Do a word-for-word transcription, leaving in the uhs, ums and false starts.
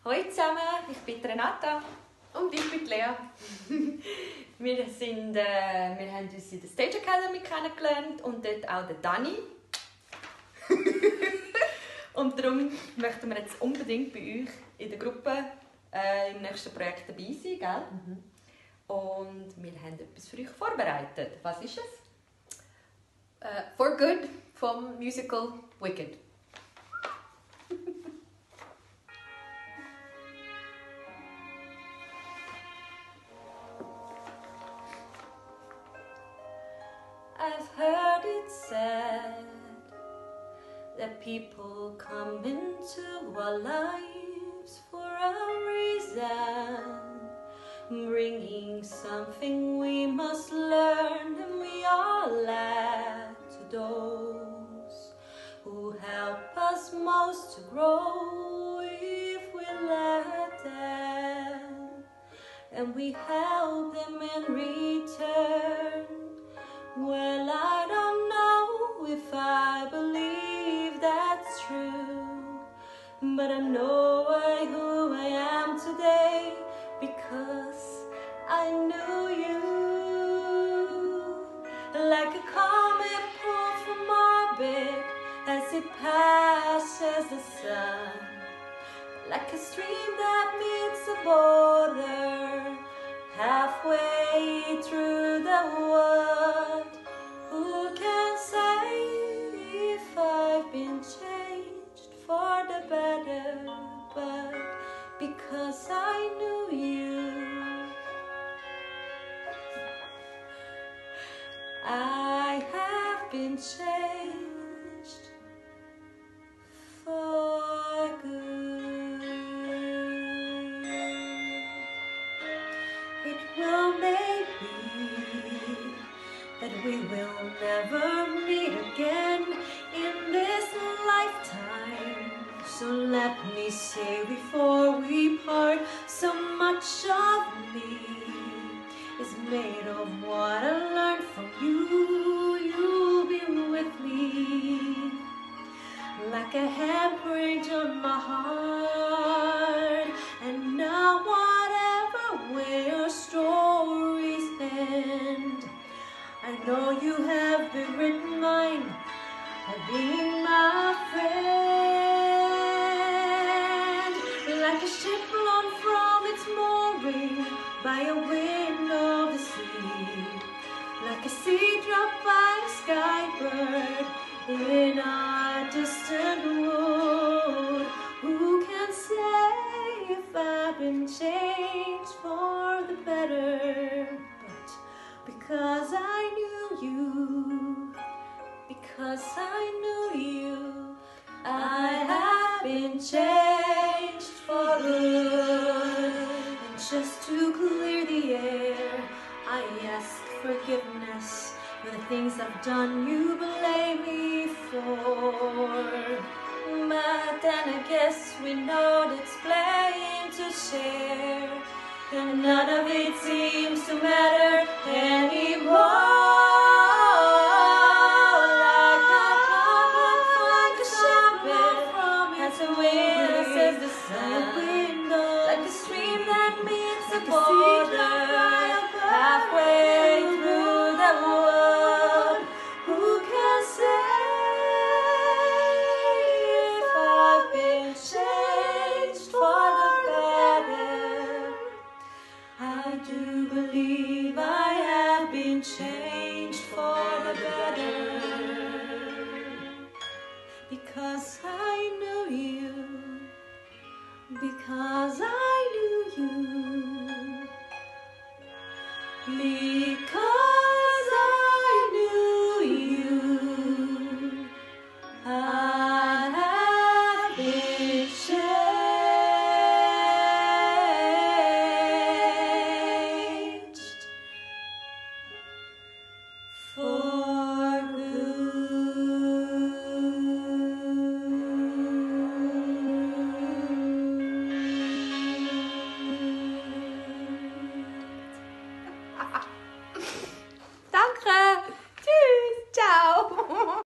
Hallo zusammen, ich bin Renata. Und ich bin Lea. wir, sind, äh, wir haben uns in der Stage Academy kennengelernt und dort auch den Dani. Und darum möchten wir jetzt unbedingt bei euch in der Gruppe äh, im nächsten Projekt dabei sein, gell? Mhm. Und wir haben etwas für euch vorbereitet. Was ist es? Uh, For Good vom Musical Wicked. I've heard it said that people come into our lives for a reason, bringing something we must learn, and we are glad to those who help us most to grow if we let them, and we help them in return. Well, I don't know if I believe that's true, but I know I, who I am today because I knew you. Like a comet pulled from orbit as it passes the sun, like a stream that meets a border halfway through the world. Who can say if I've been changed for the better? But because I knew you, I have been changed for good. It will maybe that we will never meet again in this lifetime. So let me say before we part, so much of me is made of what I learned from you. You'll be with me like a handprint on my heart. And now whatever way your stories end, I know you have been written mine by being my friend. Like a ship blown from its mooring by a wind of the sea, like a sea dropped by a skybird in a distant wood. Who can say if I've been changed for the better? But because I knew you, because I knew you, I have been changed for good. And just to clear the air, I ask forgiveness for the things I've done you blame me for. But then I guess we know that's plain to share, and none of it seems to matter anymore. Like a shepherd has a wind that says the sun, like a stream that meets the border.